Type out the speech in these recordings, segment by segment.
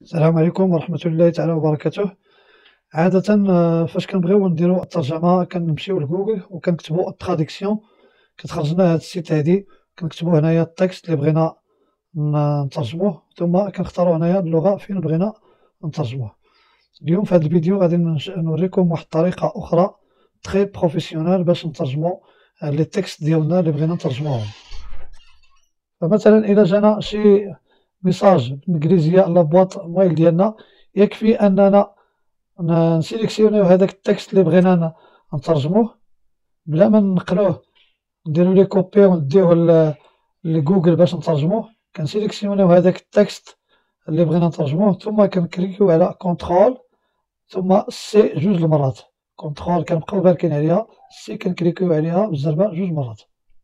السلام عليكم ورحمة الله تعالى وبركاته. عادة فاش كنبغيو نديرو الترجمة كنمشيو لجوجل وكنكتبو التراديكسيون، كتخرج لنا هاد السيت هادي، كنكتبو هنايا التكست اللي بغينا نترجموه، ثم كنختارو هنايا اللغة فين بغينا نترجموه. اليوم في هاد الفيديو غادي نوريكم واحد الطريقة أخرى تخي بروفيسيونيل باش نترجمو لي تكست ديالنا اللي بغينا نترجموهم. فمثلا إلا جانا شي ميساج بالإنجليزية لا بواط مايل ديالنا، يكفي أننا نسيليكسيونيو هداك التكست اللي بغينا نترجموه بلا ما نقلوه نديرو ليه كوبي ونديوه لجوجل باش نترجموه. كنسيليكسيونيو هداك التكست اللي بغينا نترجموه، ثم كنكليكيو على كونترول ثم سي جوج المرات. كونترول كنبقاو باركين عليها، سي كنكليكيو عليها بالزربة جوج مرات،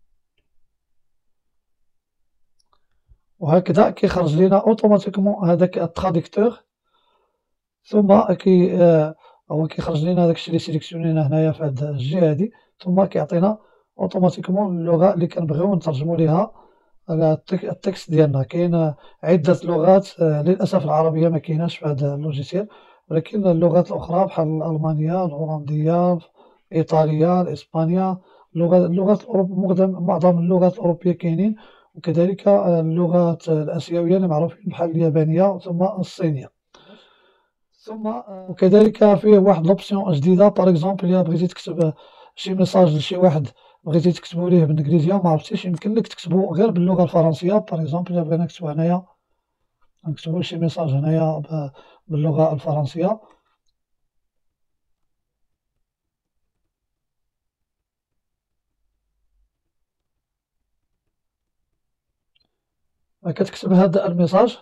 وهكذا كيخرج لينا اوتوماتيكمون هداك التراديكتور. ثم هو كيخرج لينا داكشي اللي سيليكسيونيناه هنايا في هاد الجهة هادي، ثم كيعطينا اوتوماتيكمون اللغة اللي كنبغيو نترجمو ليها التكست ديالنا. كاين عدة لغات، للأسف العربية مكايناش في هاد اللوجيسيال، ولكن اللغات الأخرى بحال الألمانية، الهولندية، الإيطالية، الإسبانية، اللغات معظم اللغات الأوروبية كاينين، وكذلك اللغات الآسيوية اللي معروفين بحال اليابانية ثم الصينية. ثم وكذلك فيه واحد لوبسيون جديدة، باغ إكزومبل إلا بغيتي تكتب شي ميساج لشي واحد بغيتي تكتبو ليه بالإنجليزية ومعرفتيش، يمكن لك تكتبو غير باللغة الفرنسية. باغ إكزومبل إلا بغينا نكتبو هنايا، نكتبو شي ميساج هنايا باللغة الفرنسية، كتكتب هاد الميساج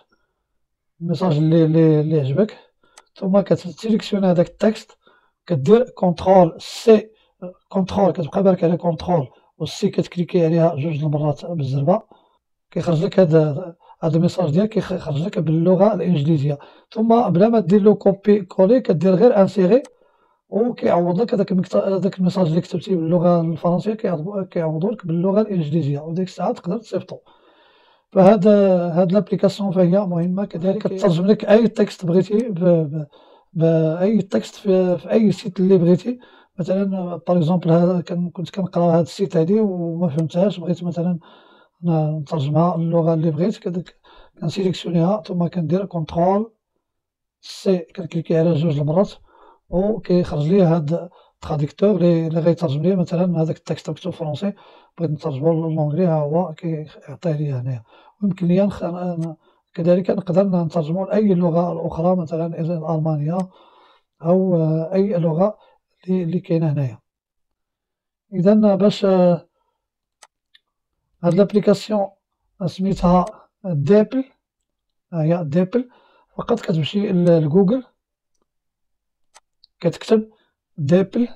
اللي عجبك، ثم كتسيليكسيوني هداك التكست، كدير كونترول سي، كونترول كتبقى بارك على كونترول والسي كتكليكي عليها جوج المرات بالزربة، كيخرج لك هاد الميساج ديالك كيخرج لك باللغة الإنجليزية. ثم بلا ما دير له كوبي كولي كدير غير انسيغي، وكيعوض لك هداك الميساج اللي كتبتيه باللغة الفرنسية كيعوضو لك باللغة الإنجليزية، وديك الساعة تقدر تصيفطو. هاد لابليكاسيون فهي مهمة، كذلك كترجم لك أي تكست بغيتي بأي تكست في أي سيت اللي بغيتي. مثلا باغ إكزومبل هذا كنت كنقرا هاد السيت هادي وما فهمتهاش، بغيت مثلا نترجمها اللغة اللي بغيت، كنسيليكسيونيها ثم كندير كونترول سي، كنكليكي على جوج المرات وكيخرج لي هاد التراديكتور اللي غيترجم لي مثلا هذاك التكست مكتوب فرونسي بغيت نترجمو للونجلي، ها هو كيعطيه لي هنايا. ويمكن ليا كذلك نقدر نترجمو لأي لغة أخرى، مثلا الألمانية أو أي لغة اللي كاينة هنايا. إذا باش هاد لابليكاسيون سميتها ديبل، هي ديبل. فقط كتمشي لجوجل كتكتب ديبل،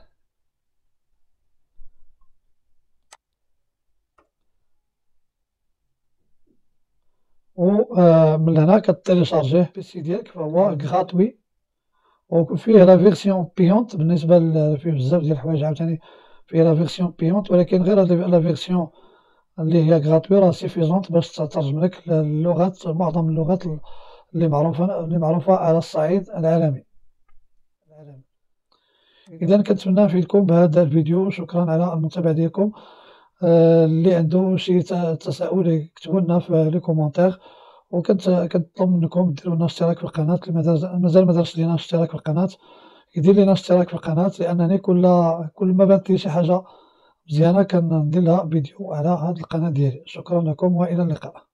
ومن هنا كتيليشارجيه في البيسي ديالك، فهو غراتوي، وفيه لا فيرسيون بيونت. بالنسبة فيه بزاف ديال الحوايج عاوتاني فيه لا فيرسيون بيونت، ولكن غير لا فيرسيون اللي هي غراتوي راه سيفيزونت باش تترجم لك اللغات، معظم اللغات اللي معروفة على الصعيد العالمي. إذا كنتمنى نفيدكم بهذا الفيديو، شكرا على المتابعة ديالكم. اللي عنده شي تساؤل يكتبوا لنا في لي كومونتير، كنطلب منكم ديروا لنا اشتراك في القناة اللي مازال ما دارش لينا اشتراك في القناة، يدير لينا اشتراك في القناة، لأنني كل ما بانت لي شي حاجة مزيانة كندير لها فيديو على هاد القناة ديالي. شكرا لكم وإلى اللقاء.